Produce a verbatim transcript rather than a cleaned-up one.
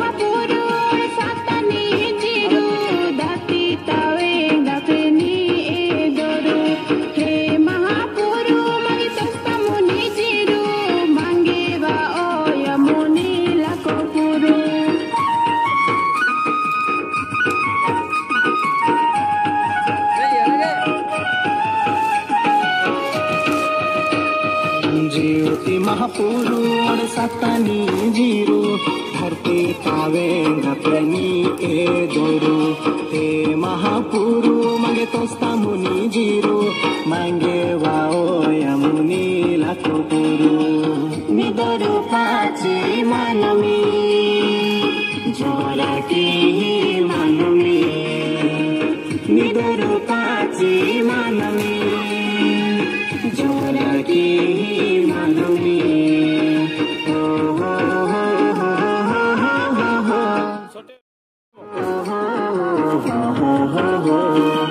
ज्योति महापुरु और सतानी जीरो धरती तावे गतनी ए दोरू हे महापुरु मांगे तोस्ता मुनि जीरो मांगे वाओ यमुनी लाखो पुरु निदरु पाची मानमी जोरा की मानमी निदरु पाची मानमी जोरा की मानमी हो हो हो हो हो हो हो हो हो हो